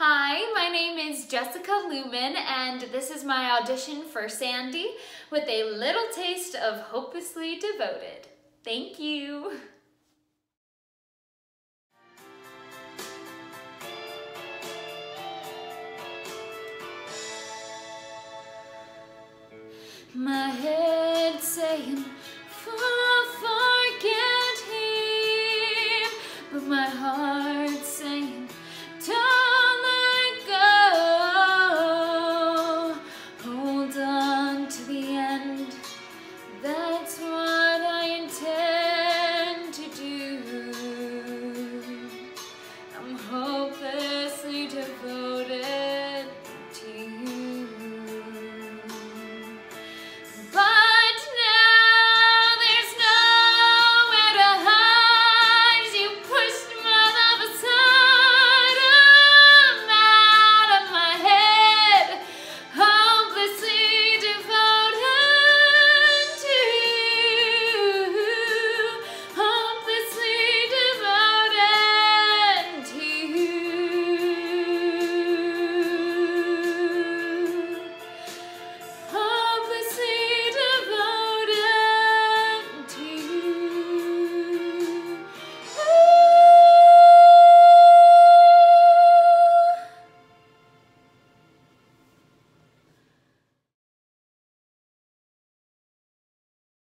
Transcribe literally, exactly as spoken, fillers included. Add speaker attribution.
Speaker 1: Hi, my name is Jessica Lumen, and this is my audition for Sandy with a little taste of Hopelessly Devoted. Thank you. My head saying